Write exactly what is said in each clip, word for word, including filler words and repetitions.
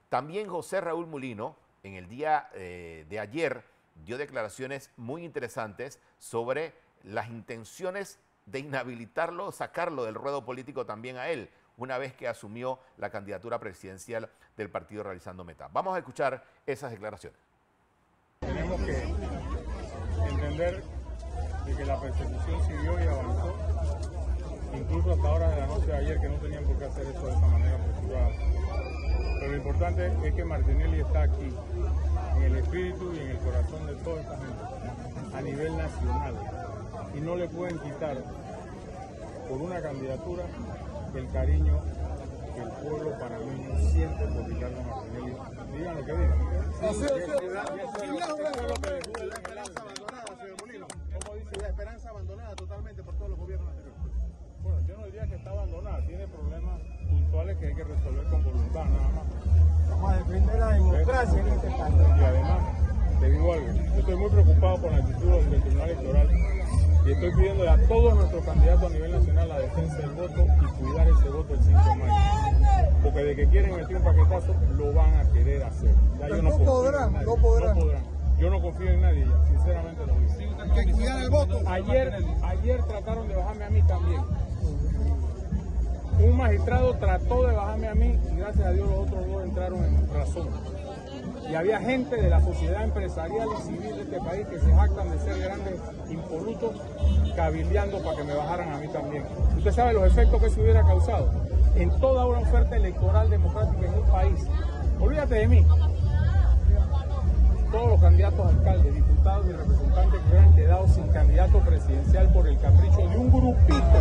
También José Raúl Mulino, en el día eh, de ayer, dio declaraciones muy interesantes sobre las intenciones de inhabilitarlo o sacarlo del ruedo político también a él, una vez que asumió la candidatura presidencial del partido Realizando Meta. Vamos a escuchar esas declaraciones. Tenemos que entender de que la persecución siguió y avanzó, incluso hasta horas de la noche de ayer, que no tenían por qué hacer eso de esa manera apresurada. Pero lo importante es que Martinelli está aquí, en el espíritu y en el corazón de toda esta gente, a nivel nacional. Y no le pueden quitar, por una candidatura, el cariño que el pueblo panameño siente por Ricardo Martinelli. Digan lo que digan. ¿Cómo dice? La esperanza abandonada totalmente por todos los gobiernos anteriores. Bueno, yo no diría que está abandonada, tiene problemas puntuales que hay que resolver con voluntad, nada más. Vamos a defender la democracia en este país. Y además, te digo algo, yo estoy muy preocupado por la actitud del Tribunal Electoral y estoy pidiendo a todos nuestros candidatos a nivel nacional la defensa del voto y cuidar ese voto el cinco de mayo. Porque de que quieren meter un paquetazo, lo van a querer hacer. Ya yo no, no podrán, no podrán. No podrán. Yo no confío en nadie, ya, sinceramente lo digo. Hay que cuidar el voto. Ayer, ayer trataron de bajarme a mí también. Un magistrado trató de bajarme a mí y gracias a Dios los otros dos entraron en razón. Y había gente de la sociedad empresarial y civil de este país que se jactan de ser grandes impolutos cabildeando para que me bajaran a mí también. Usted sabe los efectos que se hubiera causado en toda una oferta electoral democrática en un país. Olvídate de mí. Todos los candidatos a alcaldes, diputados y representantes que hubieran quedado sin candidato presidencial por el capricho de un grupito.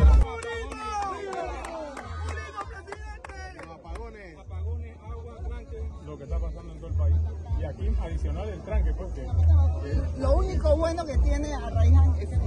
Lo que está pasando en todo el país. Y aquí adicional el tranque, pues que, que... Lo único bueno que tiene Arraiján es que